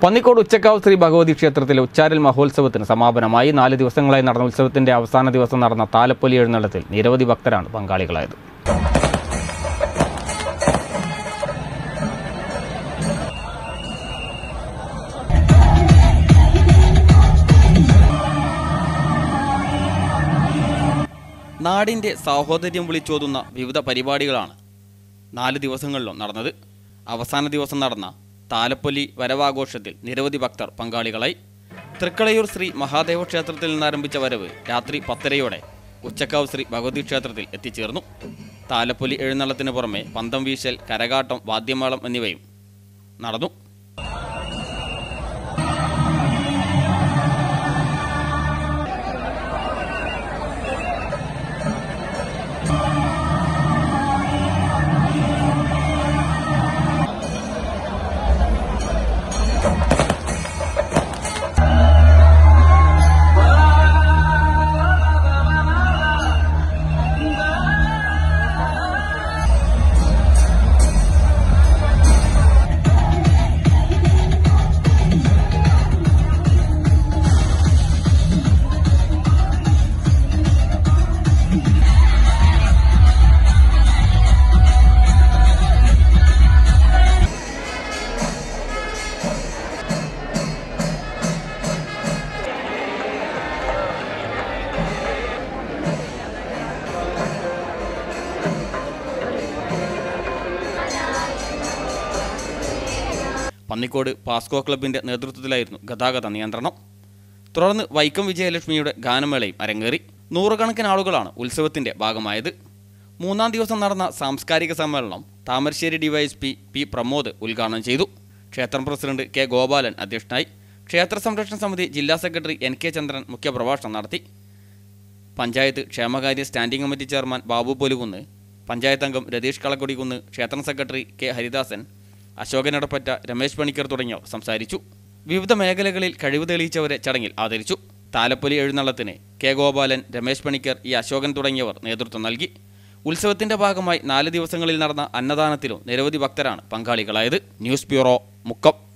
പന്നിക്കോട് ഉച്ചക്കാവ് ശ്രീ ഭഗവതി ക്ഷേത്രത്തിലെ ഉച്ചാരൽ മഹോത്സവത്തിന് സമാപനമായി 4 ദിവസങ്ങളായി നടന്ന ഉത്സവത്തിന്റെ അവസാന ദിവസം നടന്ന താലപ്പൊലി എഴുന്നള്ളത്തിൽ നിരവധി ഭക്തരാണ് പങ്കാളികളായത്. നാടിന്റെ സാഹോദര്യം വിളിച്ചോതുന്ന വിവിധ പരിപാടികളാണ് 4 ദിവസങ്ങളിലും നടന്നത്. അവസാന ദിവസം നടന്ന താലപ്പൊലി വരവാഘോഷത്തിൽ നിരവധി ഭക്തർ പങ്കാളികളായി. തൃക്കളയൂർ ശ്രീ മഹാദേവ ക്ഷേത്രത്തിൽ നിന്നാരംഭിച്ച വരവ് രാത്രി 10:30 ഉച്ചക്കാവ് ശ്രീ ഭഗവതി ക്ഷേത്രത്തിൽ എത്തിച്ചേർന്നു. താലപ്പൊലി എഴുന്നള്ളത്തിന് പുറമെ പന്തം വീശൽ, കരകാട്ടം, വാദ്യമേളം എന്നിവയും നടന്നു. പന്നിക്കോട് പാസ്കോ ക്ലബിന്റെ നേതൃത്വത്തിലായിരുന്നു ഗതാഗത നിയന്ത്രണം. തുടർന്ന് വൈക്കം വിജയലക്ഷ്മിയുടെ ഗാനമേളയും അരങ്ങേറി. നൂറുകണക്കിന് ആളുകളാണ് ഉത്സവത്തിന്റെ ഭാഗമായത്. 3-ാം ദിവസം നടന്ന സാംസ്കാരിക സമ്മേളനം താമരശ്ശേരി ഡിവൈഎസ്പി പി പ്രമോദ് ഉദ്ഘാടനം ചെയ്തു. ക്ഷേത്രം പ്രസിഡന്റ് കെ ഗോപാലൻ അധ്യക്ഷനായി. ക്ഷേത്ര സംരക്ഷണ സമിതി ജില്ലാ സെക്രട്ടറി NK ചന്ദ്രൻ മുഖ്യപ്രഭാഷണം നടത്തി. പഞ്ചായത്ത് ക്ഷേമകാര്യ standing committee chairman Babu Polukunnu, panchayat അംഗം രതീഷ് കളക്കൊടിക്കുന്ന്, ക്ഷേത്രം സെക്രട്ടറി കെ ഹരിദാസൻ, അശോകനടപ്പറ്റ, രമേശ് പണിക്കർ തുടങ്ങിയവർ സംസാരിച്ചു. വിവിധ മേഖലകളിൽ കഴിവ് തെളിയിച്ചവരെ ചടങ്ങിൽ ആദരിച്ചു. താലപ്പൊലി എഴുന്നള്ളത്തിന് കെ ഗോപാലൻ, രമേശ് പണിക്കർ, അശോകൻ തുടങ്ങിയവർ നേതൃത്വം നൽകി. ഉത്സവത്തിന്റെ ഭാഗമായി 4 ദിവസങ്ങളിൽ നടന്ന അന്നദാനത്തിലും നിരവധി ഭക്തരാണ് പങ്കാളികളായത്. News bureau, Mukkam.